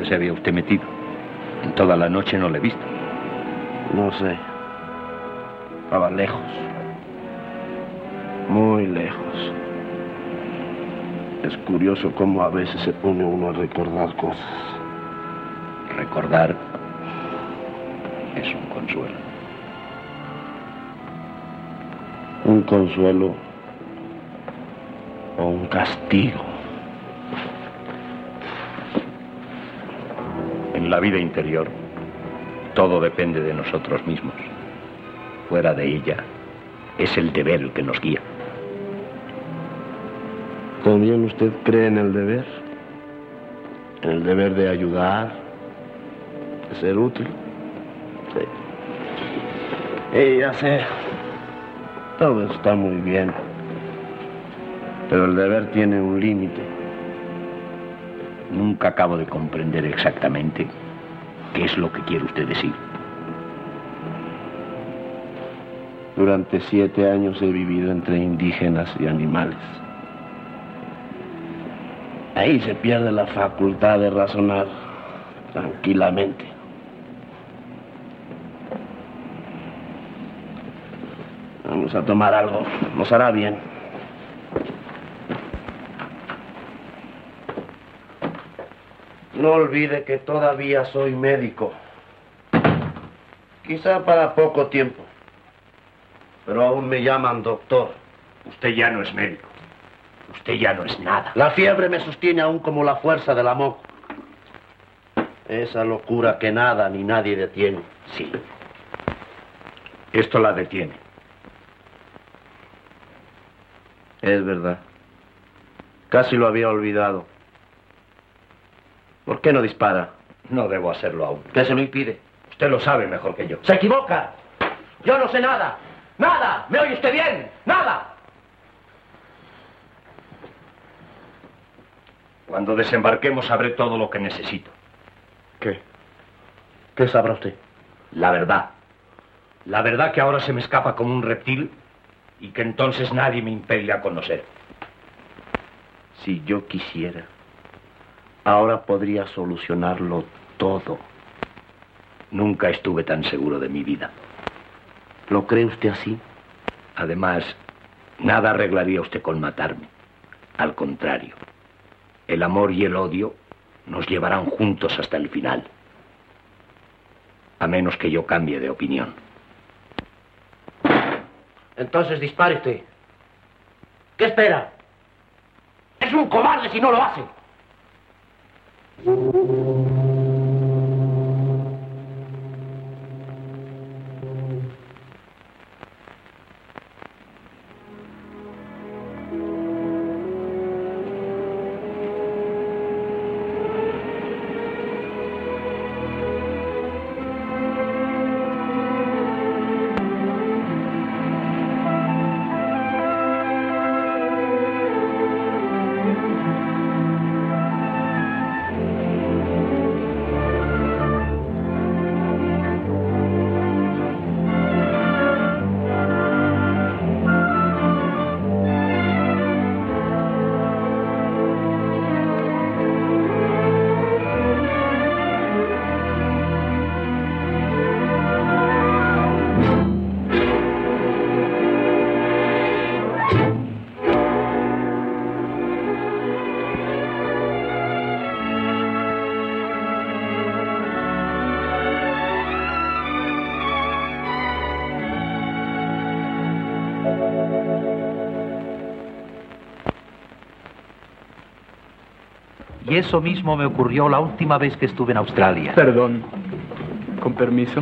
¿Dónde se había usted metido? En toda la noche no le he visto. No sé. Estaba lejos. Muy lejos. Es curioso cómo a veces se pone uno a recordar cosas. Recordar es un consuelo. Un consuelo o un castigo. En la vida interior, todo depende de nosotros mismos. Fuera de ella, es el deber el que nos guía. ¿También usted cree en el deber? ¿En el deber de ayudar? ¿De ser útil? Sí. Ya sé. Todo está muy bien. Pero el deber tiene un límite. Nunca acabo de comprender exactamente qué es lo que quiere usted decir. Durante 7 años he vivido entre indígenas y animales. Ahí se pierde la facultad de razonar tranquilamente. Vamos a tomar algo, nos hará bien. No olvide que todavía soy médico. Quizá para poco tiempo. Pero aún me llaman doctor. Usted ya no es médico. Usted ya no es nada. La fiebre me sostiene aún como la fuerza de la moco. Esa locura que nada ni nadie detiene. Sí. Esto la detiene. Es verdad. Casi lo había olvidado. ¿Por qué no dispara? No debo hacerlo aún. ¿Qué se lo impide? Usted lo sabe mejor que yo. ¡Se equivoca! Yo no sé nada. ¡Nada! ¿Me oye usted bien? ¡Nada! Cuando desembarquemos sabré todo lo que necesito. ¿Qué? ¿Qué sabrá usted? La verdad. La verdad que ahora se me escapa como un reptil y que entonces nadie me impedirá conocer. Si yo quisiera, ahora podría solucionarlo todo. Nunca estuve tan seguro de mi vida. ¿Lo cree usted así? Además, nada arreglaría usted con matarme. Al contrario, el amor y el odio nos llevarán juntos hasta el final. A menos que yo cambie de opinión. Entonces dispare usted. ¿Qué espera? Es un cobarde si no lo hace. Y eso mismo me ocurrió la última vez que estuve en Australia. Perdón. Con permiso.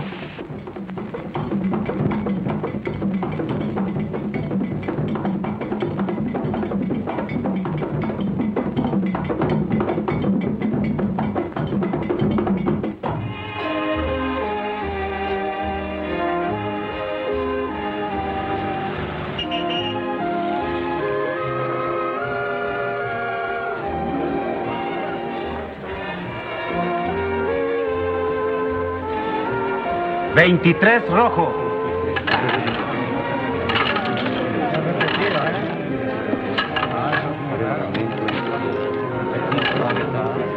¡23 rojo!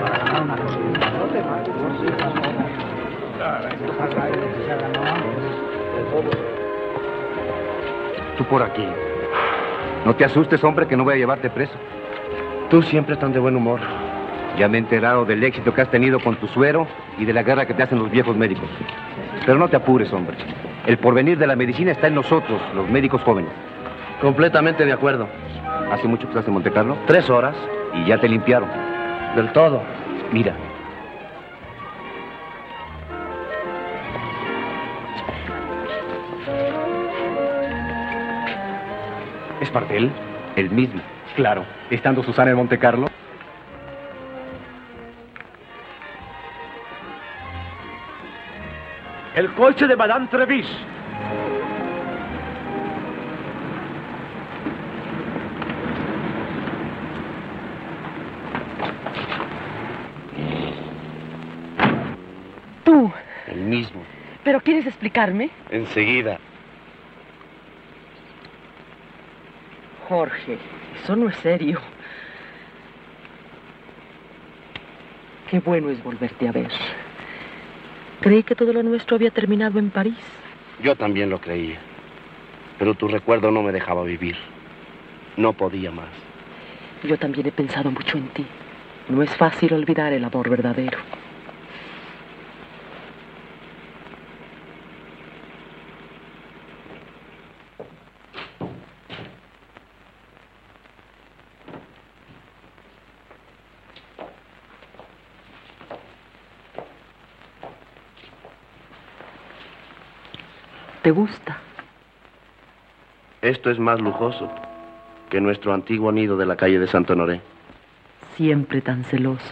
Tú por aquí. No te asustes, hombre, que no voy a llevarte preso. Tú siempre tan de buen humor. Ya me he enterado del éxito que has tenido con tu suero y de la guerra que te hacen los viejos médicos. Pero no te apures, hombre. El porvenir de la medicina está en nosotros, los médicos jóvenes. Completamente de acuerdo. ¿Hace mucho que estás en Monte Carlo? 3 horas. Y ya te limpiaron. Del todo. Mira. ¿Es Martel? El mismo. Claro. Estando Susana en Monte Carlo. El coche de Madame Trevis. Tú. El mismo. ¿Pero quieres explicarme? Enseguida. Jorge, eso no es serio. Qué bueno es volverte a ver. Creí que todo lo nuestro había terminado en París. Yo también lo creía. Pero tu recuerdo no me dejaba vivir. No podía más. Yo también he pensado mucho en ti. No es fácil olvidar el amor verdadero. ¿Te gusta? Esto es más lujoso que nuestro antiguo nido de la calle de Santo Honoré. Siempre tan celoso.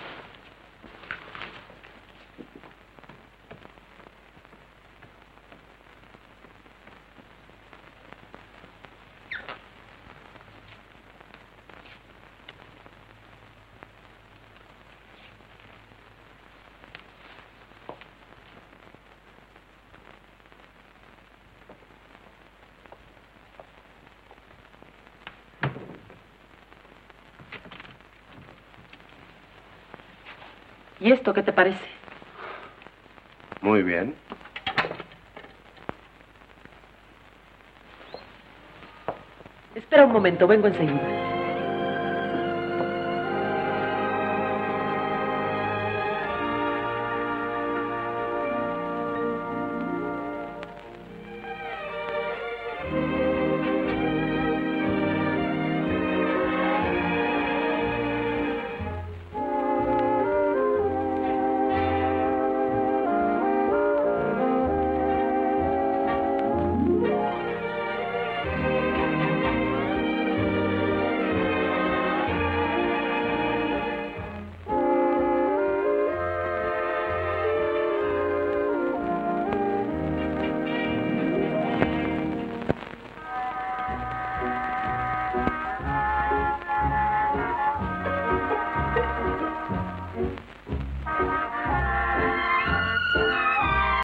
¿Y esto qué te parece? Muy bien. Espera un momento, vengo enseguida.